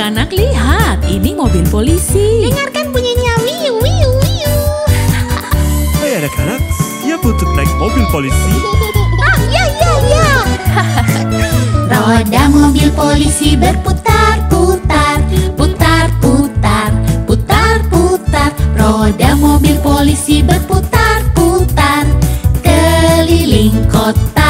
anak-anak, lihat, ini mobil polisi. Dengarkan bunyinya, wiu wiu wiu. Hai anak-anak, siap untuk naik mobil polisi? Ah, ya ya ya. Roda mobil polisi berputar-putar, putar-putar, putar-putar. Roda mobil polisi berputar-putar keliling kota.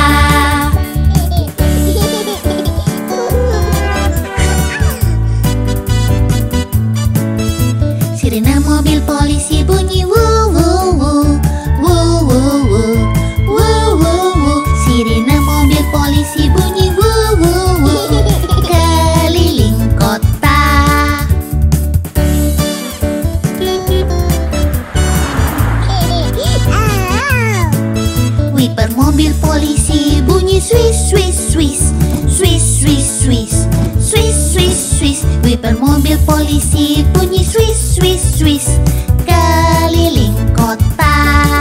Sirena mobil polisi bunyi woo woo woo, woo woo woo, woo woo woo. Sirena mobil polisi bunyi woo woo woo keliling kota. Wiper mobil polisi bunyi swish swish swish, swish swish swish, swish swish swish. Wiper mobil polisi bunyi swish swish swish keliling kota.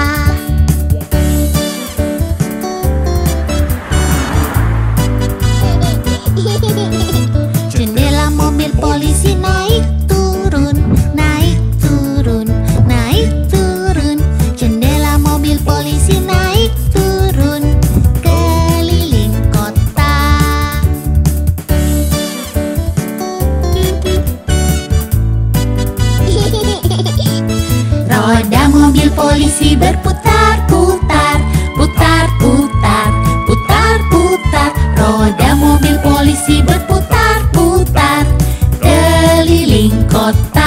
Jendela mobil polisi naik turun, naik turun, naik turun. Jendela mobil polisi naik turun keliling kota. Roda mobil polisi berputar-putar, putar-putar, putar-putar. Roda mobil polisi berputar-putar keliling kota.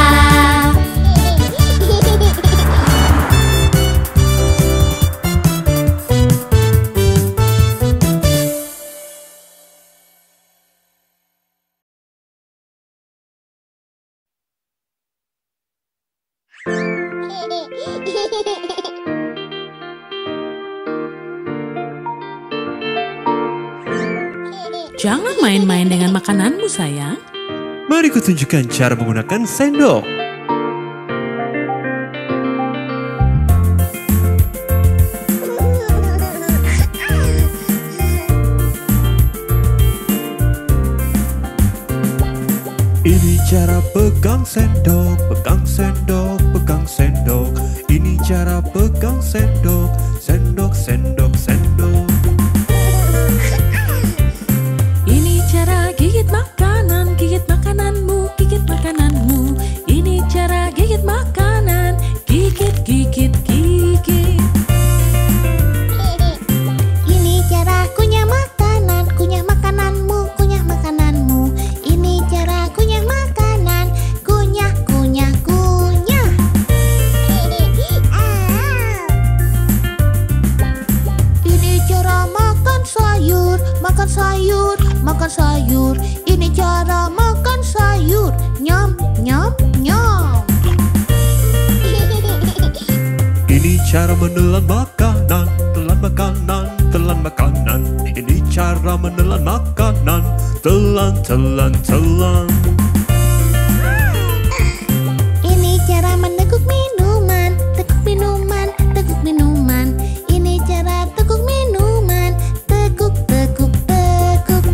Jangan main-main dengan makananmu, sayang. Mari kutunjukkan cara menggunakan sendok. Ini cara pegang sendok, pegang sendok, pegang sendok. Ini cara pegang sendok, sendok, sendok, sendok. Ini cara gigit makanan, gigit makananmu, gigit makananmu. Ini cara gigit makanan, gigit, gigit, gigit. Ini cara kunyah makanan, kunyah makananmu, kunyah makananmu. Ini cara kunyah makanan, kunyah, kunyah, kunyah. Ini cara makan sayur, makan sayur, makan sayur. Ini cara makan sayur, nyam, nyam, nyam. Ini cara menelan makanan, telan makanan, telan makanan. Ini cara menelan makanan, telan, telan, telan. Ini cara meneguk minuman, teguk minuman, teguk minuman. Ini cara teguk minuman, teguk, teguk, teguk.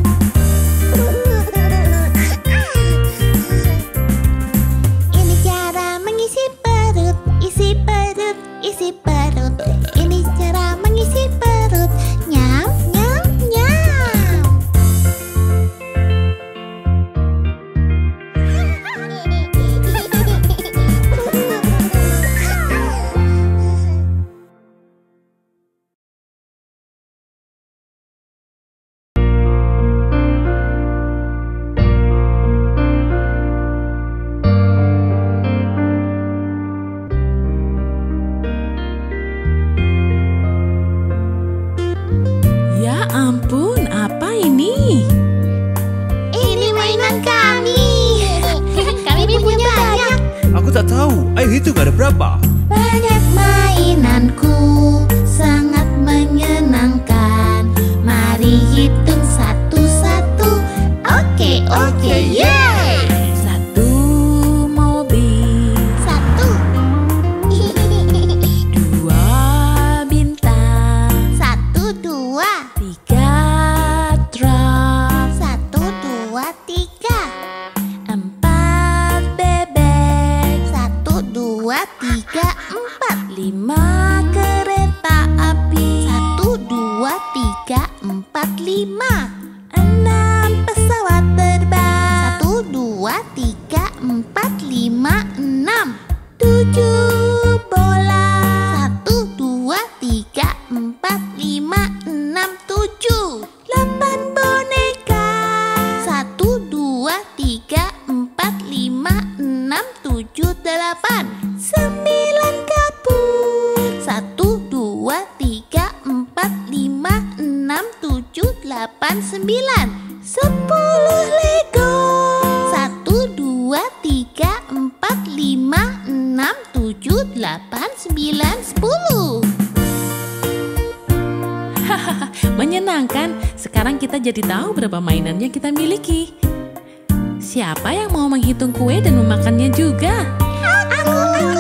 Ini cara mengisi perut, isi perut, isi perut. Ini cara mengisi perut, nyam, nyam, nyam. Ya ampun, apa ini? Ini mainan kami. Kami punya banyak. Aku tak tahu, ayo hitung ada berapa. Banyak mainanku, sangat menyenangkan. Mari hitung satu-satu. Oke, oke, yeay. Satu mobil, Satu. dua bintang, Satu, dua. tiga truk, Satu, dua, tiga. empat 5 kereta api. 1, 2, 3, 4, 5. 6 pesawat terbang. 1, 2, 3, 4, 5, 6. 7 bola. 1, 2, 3, 4, 5, 6, 7. 8 boneka. 1, 2, 3, 4, 5, 6, 7, 8. 9 kapur. 1, 2, 3, 4, 5, 6, 7, 8, 9. 10 Lego. 1, 2, 3, 4, 5, 6, 7, 8, 9, 10. Menyenangkan. Sekarang kita jadi tahu berapa mainan yang kita miliki. Siapa yang mau menghitung kue dan memakannya juga? Aku.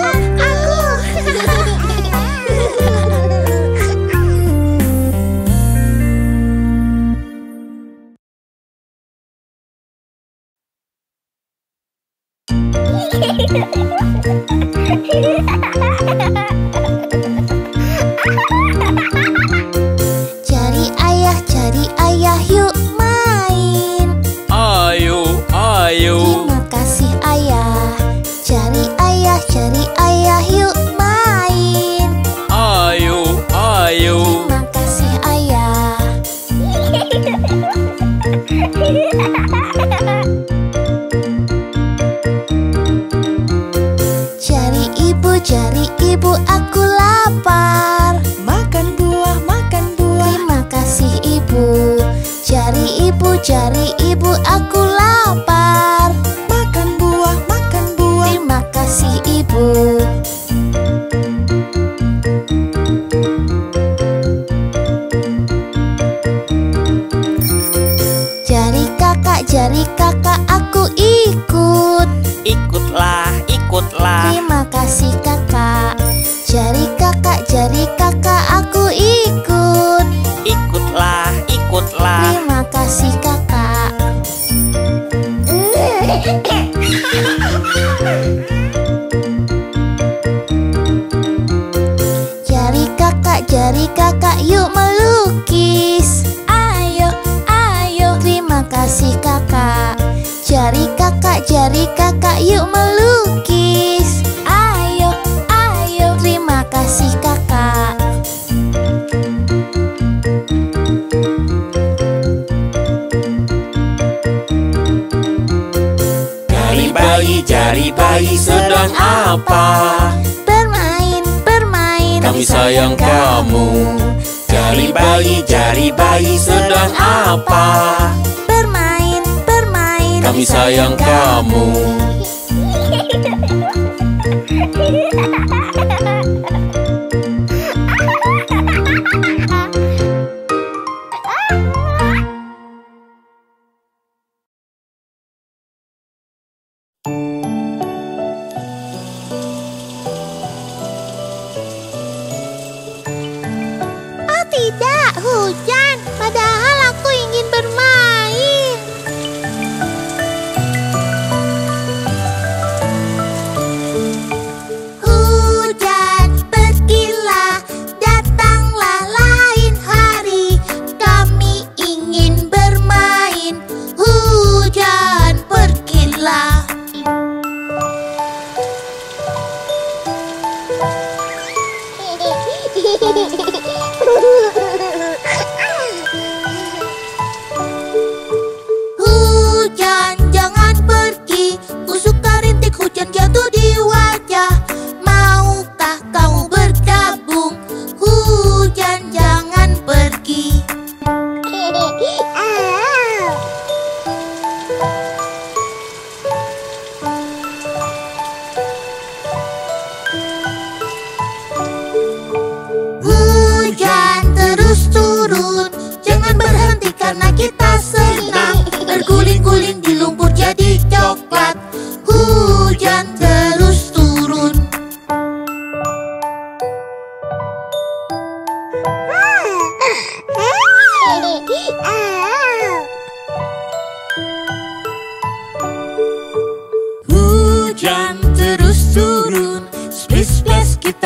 Cari ayah, yuk main. Ayo, ayo. Terima kasih ayah. Cari ayah, yuk main. Ayo, ayo. Terima kasih ayah. Cari ibu, aku lapar. Makan buah, makan buah. Terima kasih ibu. Cari ibu, aku lapar. Makan buah, makan buah. Terima kasih ibu. Cari kakak, aku ikut. Ikutlah, ikutlah. Terima kasih kakak. Cari kakak, aku ikut. Ikutlah, ikutlah. Terima kasih kakak. Cari kakak, yuk melukis. Ayo, terima kasih kakak. Cari kakak, yuk melukis. Ayo, terima kasih kakak. Jari bayi sedang apa? Bermain, Kami sayang kamu. Jari bayi sedang apa? Bermain, Kami sayang kamu. Oh tidak, hujan. Padahal aku ingin bermain.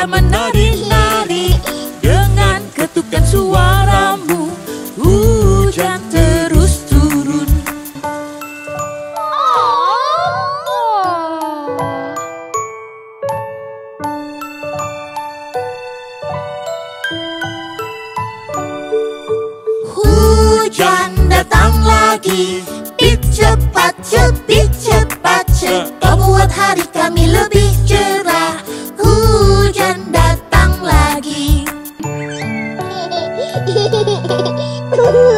kita menari-nari. Dengan ketukan suaramu, hujan terus turun. Hujan datang lagi. Pip cepat, cepit cepat, kau buat hari kami lebih cerah. Hujan datang lagi.